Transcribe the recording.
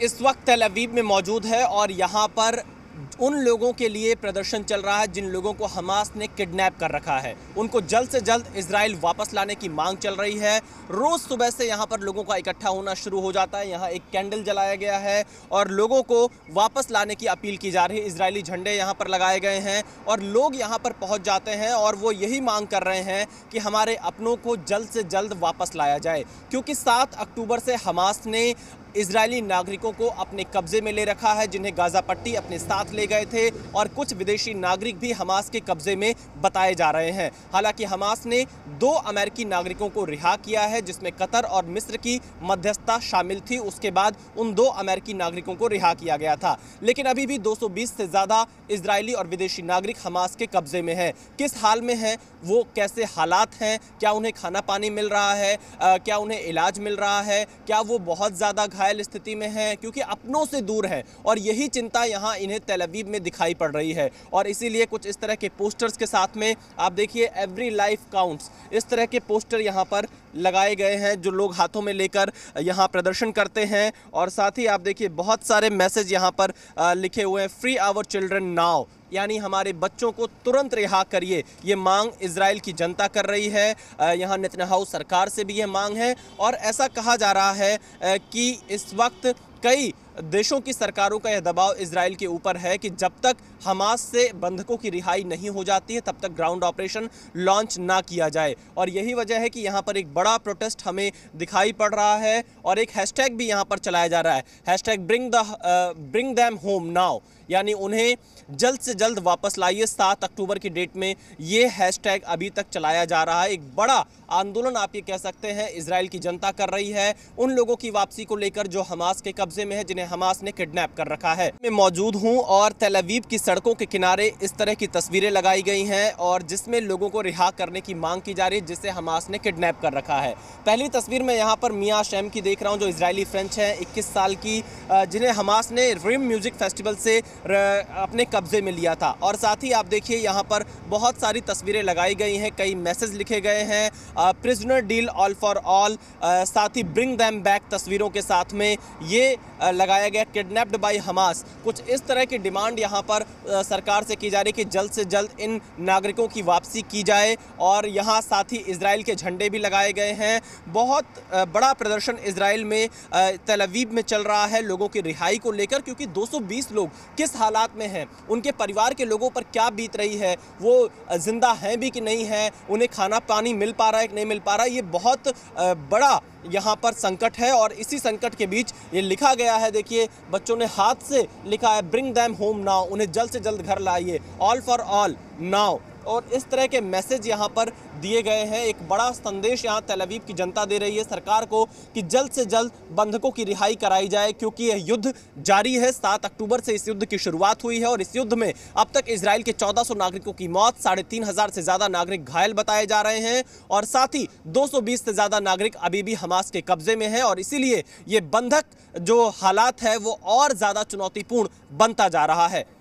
इस वक्त तेल अवीव में मौजूद है और यहाँ पर उन लोगों के लिए प्रदर्शन चल रहा है जिन लोगों को हमास ने किडनैप कर रखा है। उनको जल्द से जल्द इजराइल वापस लाने की मांग चल रही है। रोज़ सुबह से यहाँ पर लोगों का इकट्ठा होना शुरू हो जाता है। यहाँ एक कैंडल जलाया गया है और लोगों को वापस लाने की अपील की जा रही है। इजरायली झंडे यहाँ पर लगाए गए हैं और लोग यहाँ पर पहुँच जाते हैं और वो यही मांग कर रहे हैं कि हमारे अपनों को जल्द से जल्द वापस लाया जाए, क्योंकि 7 अक्टूबर से हमास ने इजरायली नागरिकों को अपने कब्जे में ले रखा है, जिन्हें गाजा पट्टी अपने साथ ले गए थे और कुछ विदेशी नागरिक भी हमास के कब्जे में बताए जा रहे हैं। हालांकि हमास ने 2 अमेरिकी नागरिकों को रिहा किया है, जिसमें कतर और मिस्र की मध्यस्थता शामिल थी। उसके बाद उन 2 अमेरिकी नागरिकों को रिहा किया गया था, लेकिन अभी भी 220 से ज़्यादा इजरायली और विदेशी नागरिक हमास के कब्जे में हैं। किस हाल में हैं वो, कैसे हालात हैं, क्या उन्हें खाना पानी मिल रहा है, क्या उन्हें इलाज मिल रहा है, क्या वो बहुत ज़्यादा घायल स्थिति में है, क्योंकि अपनों से दूर है और यही चिंता यहाँ इन्हें तेल अवीव में दिखाई पड़ रही है। और इसीलिए कुछ इस तरह के पोस्टर्स के साथ में आप देखिए, एवरी लाइफ काउंट्स, इस तरह के पोस्टर यहाँ पर लगाए गए हैं जो लोग हाथों में लेकर यहाँ प्रदर्शन करते हैं। और साथ ही आप देखिए बहुत सारे मैसेज यहाँ पर लिखे हुए हैं, फ्री आवर चिल्ड्रन नाउ, यानी हमारे बच्चों को तुरंत रिहा करिए। ये मांग इजराइल की जनता कर रही है। यहाँ नेतन्याहू सरकार से भी ये मांग है और ऐसा कहा जा रहा है कि इस वक्त कई देशों की सरकारों का यह दबाव इजराइल के ऊपर है कि जब तक हमास से बंधकों की रिहाई नहीं हो जाती है तब तक ग्राउंड ऑपरेशन लॉन्च ना किया जाए। और यही वजह है कि यहाँ पर एक बड़ा प्रोटेस्ट हमें दिखाई पड़ रहा है और एक हैशटैग भी यहाँ पर चलाया जा रहा है, hashtag bring them home now, यानी उन्हें जल्द से जल्द वापस लाइए। 7 अक्टूबर की डेट में ये हैशटैग अभी तक चलाया जा रहा है। एक बड़ा आंदोलन आप ये कह सकते हैं इजराइल की जनता कर रही है उन लोगों की वापसी को लेकर जो हमास के कब्जे में है, जिन्हें हमास ने किडनैप कर रखा है। मैं मौजूद हूं और तेल अवीव की सड़कों के किनारे इस तरह की तस्वीरें लगाई गई हैं और जिसमें लोगों को रिहा करने की मांग की जा रही है जिसे हमास ने किडनैप कर रखा है। पहली तस्वीर में यहाँ पर मिया शैम की देख रहा हूँ, जो इजरायली फ्रेंच है, 21 साल की, जिन्हें हमास ने रिम म्यूजिक फेस्टिवल से अपने कब्जे में लिया था। और साथ ही आप देखिए यहाँ पर बहुत सारी तस्वीरें लगाई गई हैं, कई मैसेज लिखे गए हैं, prisoner deal all for all, साथ ही ब्रिंग दैम बैक तस्वीरों के साथ में ये लगाया गया, किडनैप्ड बाय हमास। कुछ इस तरह की डिमांड यहाँ पर सरकार से की जा रही है कि जल्द से जल्द इन नागरिकों की वापसी की जाए। और यहाँ साथ ही इजराइल के झंडे भी लगाए गए हैं। बहुत बड़ा प्रदर्शन इजराइल में तेल अवीव में चल रहा है लोगों की रिहाई को लेकर, क्योंकि 220 लोग किस हालात में हैं, उनके परिवार के लोगों पर क्या बीत रही है, वो जिंदा हैं भी कि नहीं हैं, उन्हें खाना पानी मिल पा रहा है कि नहीं मिल पा रहा है, ये बहुत बड़ा यहाँ पर संकट है। और इसी संकट के बीच ये लिखा गया है, देखिए बच्चों ने हाथ से लिखा है, ब्रिंग दैम होम नाउ, उन्हें जल्द से जल्द घर लाइए, ऑल फॉर ऑल नाउ। और इस तरह के मैसेज यहाँ पर दिए गए हैं। एक बड़ा संदेश यहाँ तेल अवीव की जनता दे रही है सरकार को कि जल्द से जल्द बंधकों की रिहाई कराई जाए, क्योंकि यह युद्ध जारी है। 7 अक्टूबर से इस युद्ध की शुरुआत हुई है और इस युद्ध में अब तक इजराइल के 1400 नागरिकों की मौत, 3500 से ज़्यादा नागरिक घायल बताए जा रहे हैं और साथ ही 220 से ज़्यादा नागरिक अभी भी हमास के कब्जे में हैं। और इसीलिए ये बंधक जो हालात है वो और ज़्यादा चुनौतीपूर्ण बनता जा रहा है।